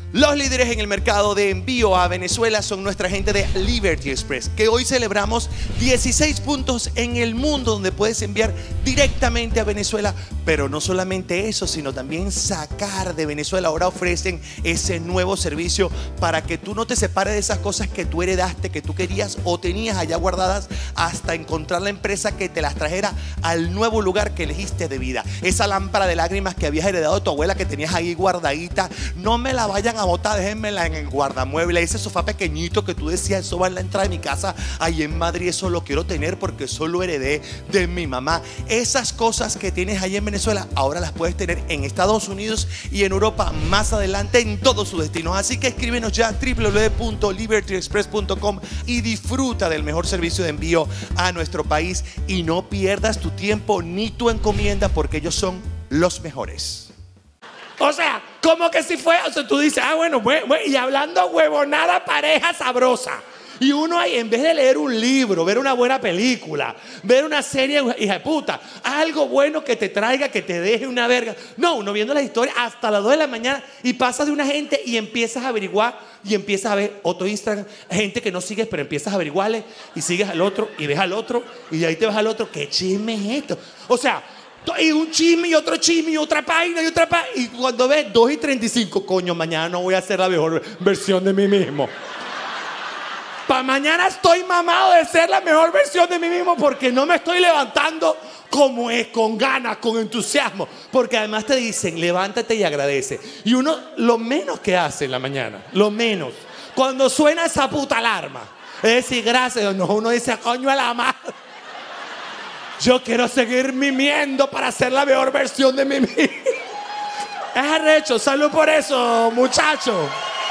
Los líderes en el mercado de envío a Venezuela son nuestra gente de Liberty Express, que hoy celebramos 16 puntos en el mundo donde puedes enviar directamente a Venezuela. Pero no solamente eso, sino también sacar de Venezuela. Ahora ofrecen ese nuevo servicio para que tú no te separes de esas cosas que tú heredaste, que tú querías o tenías allá guardadas, hasta encontrar la empresa que te las trajera al nuevo lugar que elegiste de vida. Esa lámpara de lágrimas que habías heredado de tu abuela, que tenías ahí guardadita, no me la vayan a botar, déjenmela en el guardamueble. Ese sofá pequeñito que tú decías, eso va en la entrada de mi casa ahí en Madrid, eso lo quiero tener porque eso lo heredé de mi mamá. Esas cosas que tienes ahí en Venezuela, ahora las puedes tener en Estados Unidos y en Europa más adelante en todos sus destinos. Así que escríbenos ya www.libertyexpress.com y disfruta del mejor servicio de envío a nuestro país, y no pierdas tu tiempo ni tu encomienda, porque ellos son los mejores. O sea, como que si fue, o sea, tú dices, bueno, y hablando huevonada, pareja sabrosa. Y uno ahí, en vez de leer un libro, ver una buena película, ver una serie, hija de puta, algo bueno que te traiga, que te deje una verga. No, uno viendo la historia hasta las 2 de la mañana y pasas de una gente y empiezas a averiguar y empiezas a ver otro Instagram, gente que no sigues, pero empiezas a averiguarle y sigues al otro y ves al otro y de ahí te vas al otro. ¿Qué chisme es esto? O sea, y un chisme y otro chisme y otra página y otra página. Y cuando ves 2:35, coño, mañana no voy a hacer la mejor versión de mí mismo. Para mañana estoy mamado de ser la mejor versión de mí mismo, porque no me estoy levantando como es, con ganas, con entusiasmo. Porque además te dicen, levántate y agradece. Y uno, lo menos que hace en la mañana, lo menos, cuando suena esa puta alarma, es decir, gracias. No, uno dice, coño a la madre, yo quiero seguir mimiendo para ser la mejor versión de mí mismo. Es arrecho. Salud por eso, muchachos.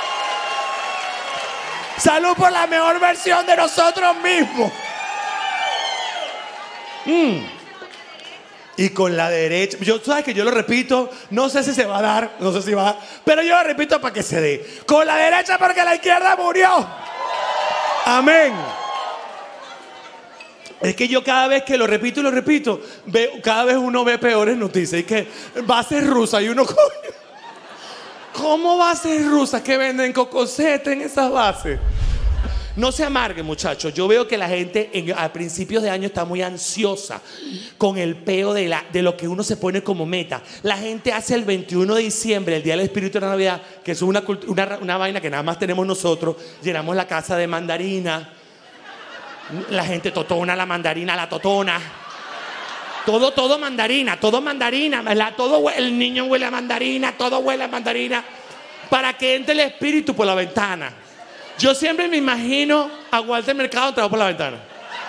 Salud por la mejor versión de nosotros mismos. Y con la derecha, sabes que yo lo repito, no sé si se va a dar, no sé si va a dar, pero yo lo repito para que se dé. Con la derecha porque la izquierda murió. Amén. Es que yo cada vez que lo repito y lo repito, cada vez uno ve peores noticias. Y que bases rusas y uno, ¿cómo bases rusas que venden cocosete en esas bases? No se amarguen, muchachos. Yo veo que la gente a principios de año está muy ansiosa con el peo de lo que uno se pone como meta. La gente hace el 21 de diciembre, el Día del Espíritu de la Navidad, que es una vaina que nada más tenemos nosotros. Llenamos la casa de mandarina. La gente totona la mandarina, la totona. Todo mandarina, todo mandarina. El niño huele a mandarina, todo huele a mandarina. Para que entre el espíritu por la ventana. Yo siempre me imagino a Walter Mercado entrado por la ventana.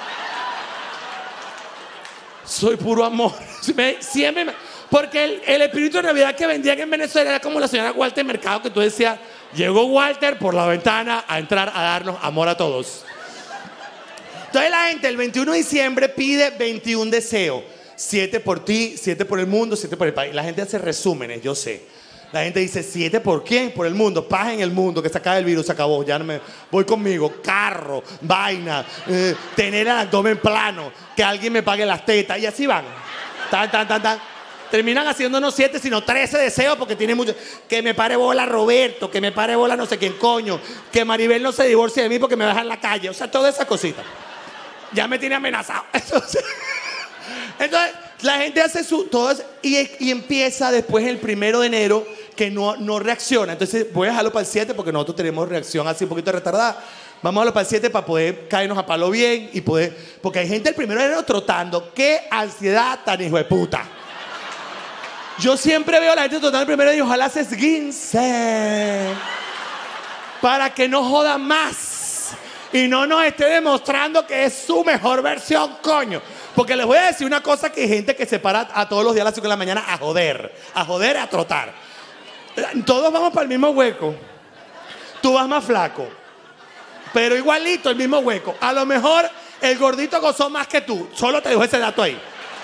Soy puro amor. Siempre porque el espíritu de Navidad que vendían en Venezuela era como la señora Walter Mercado, que tú decías, llegó Walter por la ventana a entrar a darnos amor a todos. Entonces la gente el 21 de diciembre pide 21 deseos. 7 por ti, 7 por el mundo, 7 por el país. La gente hace resúmenes, yo sé. La gente dice, 7 por quién, por el mundo. Paz en el mundo, que se acabe el virus, se acabó. Ya no me voy conmigo. Carro, vaina, tener el abdomen plano, que alguien me pague las tetas. Y así van. Tan. Terminan haciendo no 7, sino 13 deseos, porque tiene mucho. Que me pare bola Roberto, que me pare bola no sé quién coño, que Maribel no se divorcie de mí porque me deja en la calle. O sea, todas esas cositas. Ya me tiene amenazado. Entonces la gente hace todo eso, y empieza después el 1 de enero que no reacciona. Entonces voy a dejarlo para el 7 porque nosotros tenemos reacción así un poquito retardada. Vamos a dejarlo para el 7 para poder caernos a palo bien y poder. Porque hay gente el 1 de enero trotando. ¡Qué ansiedad tan hijo de puta! Yo siempre veo a la gente trotando el 1 de enero y ojalá se esguince para que no joda más y no nos esté demostrando que es su mejor versión, coño. Porque les voy a decir una cosa, que hay gente que se para a todos los días a las 5 de la mañana a joder, a trotar. Todos vamos para el mismo hueco. Tú vas más flaco, pero igualito el mismo hueco. A lo mejor el gordito gozó más que tú. Solo te dejo ese dato ahí.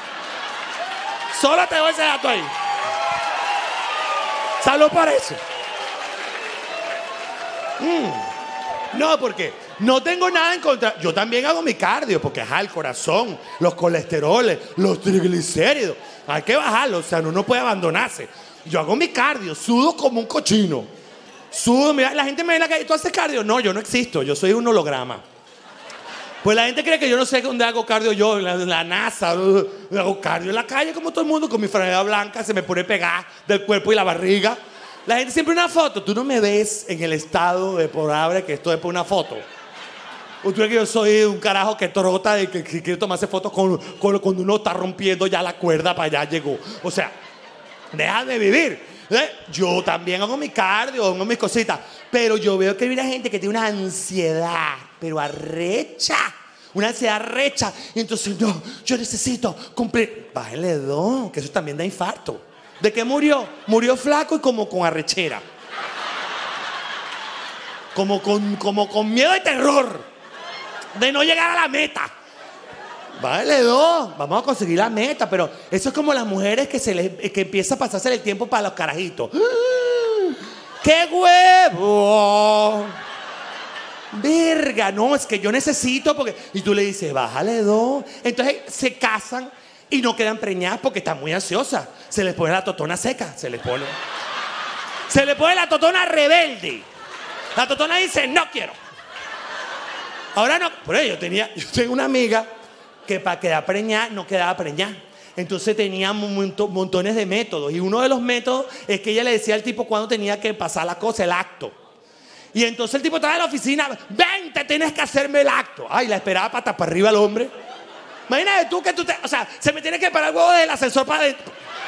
Salud por eso. No, porque no tengo nada en contra. Yo también hago mi cardio, porque el corazón, los colesteroles, los triglicéridos, hay que bajarlo. O sea, uno no puede abandonarse. Yo hago mi cardio, sudo como un cochino. Sudo, mira, la gente me ve en la calle, ¿tú haces cardio? No, yo no existo, yo soy un holograma. Pues la gente cree que yo no sé dónde hago cardio yo, en la NASA, hago cardio en la calle como todo el mundo, con mi franela blanca, se me pone pegada del cuerpo y la barriga. La gente siempre una foto, tú no me ves en el estado de pobre que esto es por una foto. ¿O tú crees que yo soy un carajo que trota y que quiere tomarse fotos cuando uno está rompiendo ya la cuerda para allá llegó? O sea, deja de vivir. Yo también hago mi cardio, hago mis cositas, pero yo veo que hay una gente que tiene una ansiedad, pero arrecha, una ansiedad recha, y entonces no, yo necesito cumplir. Bájale 2, que eso también da infarto. ¿De qué murió? Murió flaco y como con arrechera, como con miedo y terror de no llegar a la meta. Vale, 2, vamos a conseguir la meta, pero eso es como las mujeres que empieza a pasarse el tiempo para los carajitos. ¡Qué huevo! Verga, no, es que yo necesito porque... Y tú le dices, bájale 2. Entonces se casan y no quedan preñadas porque están muy ansiosas. Se les pone la totona seca, se les pone la totona rebelde. La totona dice, no quiero. Ahora no, por ello yo tengo una amiga que para quedar preñada no quedaba preñada. Entonces tenía montones de métodos. Y uno de los métodos es que ella le decía al tipo cuándo tenía que pasar la cosa, el acto. Y entonces el tipo estaba en la oficina, vente, tienes que hacerme el acto. Ay, la esperaba para arriba al hombre. Imagínate tú que o sea, se me tiene que parar el huevo del ascensor para adentro.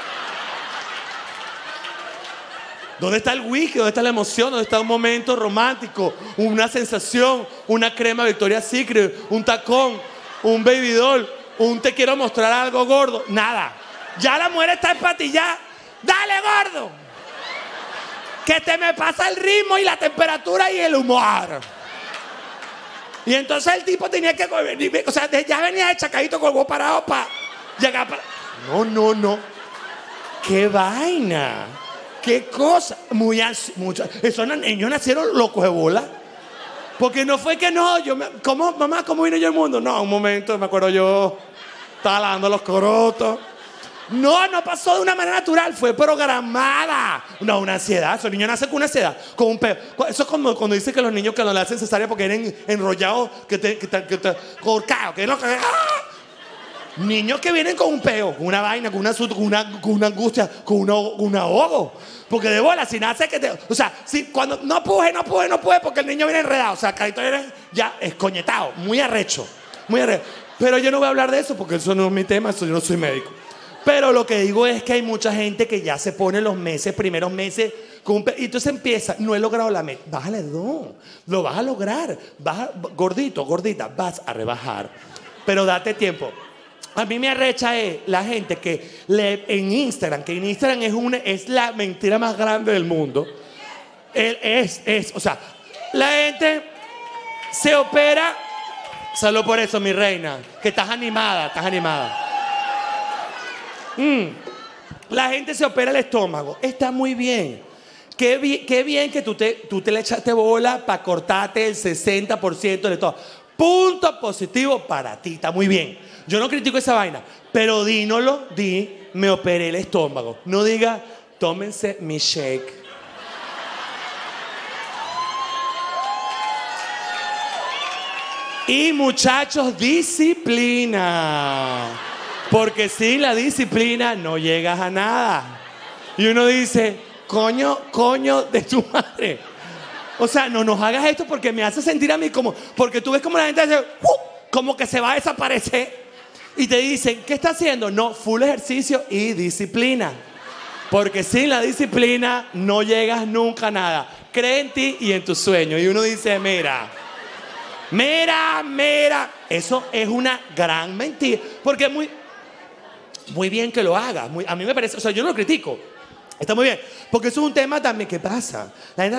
¿Dónde está el whisky? ¿Dónde está la emoción? ¿Dónde está un momento romántico? Una sensación, una crema Victoria's Secret, un tacón, un baby doll, un te quiero mostrar algo gordo. Nada. Ya la mujer está empatillada. ¡Dale, gordo! Que te me pasa el ritmo y la temperatura y el humor. Y entonces el tipo tenía que... O sea, ya venía de chacadito con el huevo parado para llegar para... No. ¡Qué vaina! ¡Qué cosa! Esos niños nacieron locos de bola. Porque no fue que no, mamá, ¿cómo vine yo al mundo? No, un momento, me acuerdo yo, estaba lavando los corotos. No pasó de una manera natural, fue programada. No, una ansiedad, esos niños nacen con una ansiedad, con un peo. Eso es como cuando dicen que los niños que no le hacen cesárea porque vienen enrollados, que te corcados, que no... Niños que vienen con un peo, con una vaina, con una angustia, con un ahogo. Porque de bola, si nace que te... O sea, si cuando no puede, porque el niño viene enredado. O sea, Carito viene ya escoñetado, muy arrecho. Pero yo no voy a hablar de eso porque eso no es mi tema, yo no soy médico. Pero lo que digo es que hay mucha gente que ya se pone los primeros meses, y entonces empieza, no he logrado la meta. Bájale 2, lo vas a lograr. Gordito, gordita, vas a rebajar. Pero date tiempo. A mí me arrecha es la gente que en Instagram, es la mentira más grande del mundo. O sea, la gente se opera. Solo por eso, mi reina, que estás animada. La gente se opera el estómago. Está muy bien. Qué bien que tú te le echaste bola para cortarte el 60% del estómago. Punto positivo para ti, está muy bien. Yo no critico esa vaina, pero me operé el estómago. No diga, tómense mi shake. Y muchachos, disciplina. Porque sin la disciplina no llegas a nada. Y uno dice, coño de tu madre. O sea, no nos hagas esto porque me hace sentir a mí como... Porque tú ves como la gente hace... como que se va a desaparecer. Y te dicen, ¿qué está haciendo? No, full ejercicio y disciplina. Porque sin la disciplina no llegas nunca a nada. Cree en ti y en tus sueños. Y uno dice, mira. Eso es una gran mentira. Porque es muy bien que lo hagas. A mí me parece... O sea, yo no lo critico. Está muy bien. Porque eso es un tema también que pasa. La gente...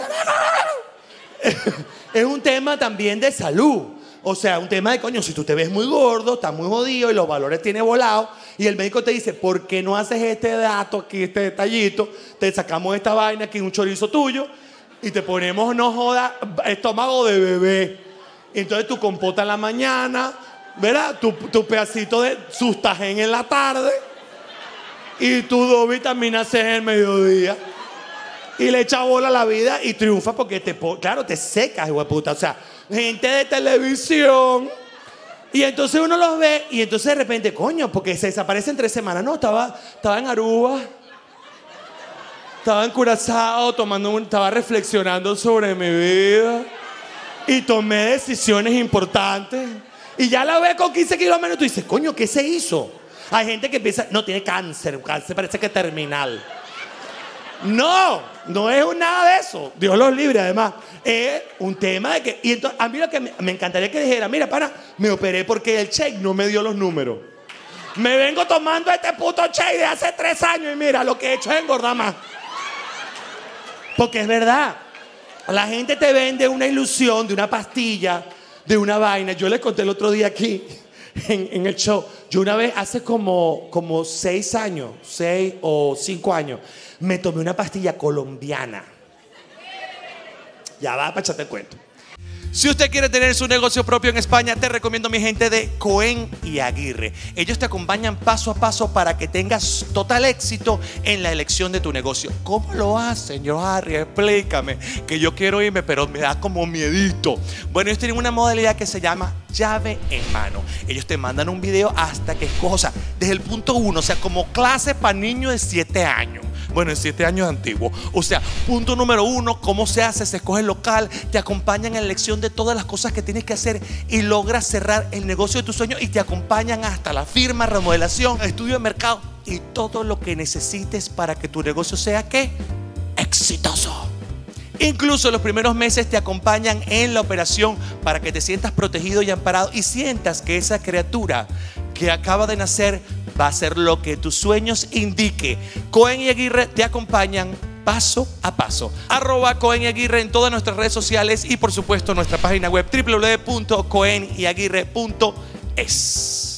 Es un tema también de salud. O sea, un tema de coño, si tú te ves muy gordo, estás muy jodido y los valores tienes volados, y el médico te dice, ¿por qué no haces este dato aquí, este detallito? Te sacamos esta vaina aquí, un chorizo tuyo, y te ponemos, no joda, estómago de bebé. Entonces tu compota en la mañana, ¿verdad? Tu pedacito de sustagen en la tarde, y tu 2 vitaminas C en el mediodía. y le echa bola a la vida y triunfa porque claro, te secas, hijo de puta. O sea, gente de televisión. Y entonces uno los ve y entonces de repente, coño, porque se desaparecen 3 semanas. No, estaba en Aruba, estaba en Curazao, estaba reflexionando sobre mi vida y tomé decisiones importantes. Y ya la ves con 15 kilómetros y tú dices, coño, ¿qué se hizo? Hay gente que piensa, no, tiene cáncer parece que es terminal. No es nada de eso. Dios los libre, además. Es un tema de que... Y entonces, a mí lo que me encantaría que dijera, mira, pana, me operé porque el check no me dio los números. Me vengo tomando este puto check de hace 3 años y mira, lo que he hecho es engordar más. Porque es verdad. La gente te vende una ilusión de una pastilla, de una vaina. Yo les conté el otro día aquí, en el show. Yo una vez, hace como 6 años, 6 o 5 años, me tomé una pastilla colombiana. Ya va, para echarte el cuento. Si usted quiere tener su negocio propio en España, te recomiendo mi gente de Cohen y Aguirre. Ellos te acompañan paso a paso para que tengas total éxito en la elección de tu negocio. ¿Cómo lo hacen, yo, Harry? Explícame, que yo quiero irme, pero me da como miedito. Bueno, ellos tienen una modalidad que se llama llave en mano. Ellos te mandan un video hasta que escojas, o sea, desde el punto 1, o sea, como clase para niños de 7 años. Bueno, en 7 años antiguos. O sea, punto número 1, cómo se hace, se escoge el local, te acompañan en la elección de todas las cosas que tienes que hacer y logras cerrar el negocio de tus sueños y te acompañan hasta la firma, remodelación, estudio de mercado y todo lo que necesites para que tu negocio sea, ¿qué? Exitoso. Incluso los primeros meses te acompañan en la operación para que te sientas protegido y amparado y sientas que esa criatura que acaba de nacer va a ser lo que tus sueños indique. Cohen y Aguirre te acompañan paso a paso. @Cohen y Aguirre en todas nuestras redes sociales y por supuesto nuestra página web www.cohenyaguirre.es.